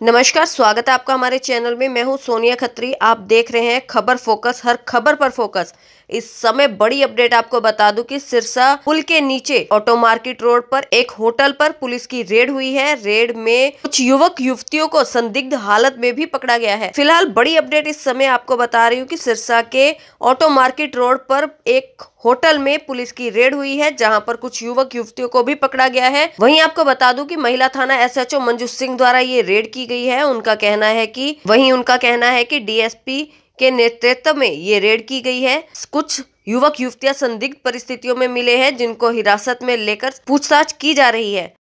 नमस्कार, स्वागत है आपका हमारे चैनल में। मैं हूं सोनिया खत्री। आप देख रहे हैं खबर फोकस, हर खबर पर फोकस। इस समय बड़ी अपडेट आपको बता दूं कि सिरसा पुल के नीचे ऑटो मार्केट रोड पर एक होटल पर पुलिस की रेड हुई है। रेड में कुछ युवक युवतियों को संदिग्ध हालत में भी पकड़ा गया है। फिलहाल बड़ी अपडेट इस समय आपको बता रही हूँ कि सिरसा के ऑटो मार्केट रोड पर एक होटल में पुलिस की रेड हुई है, जहां पर कुछ युवक युवतियों को भी पकड़ा गया है। वहीं आपको बता दूं कि महिला थाना एसएचओ मंजू सिंह द्वारा ये रेड की गई है। उनका कहना है कि डीएसपी के नेतृत्व में ये रेड की गई है। कुछ युवक युवतियां संदिग्ध परिस्थितियों में मिले हैं, जिनको हिरासत में लेकर पूछताछ की जा रही है।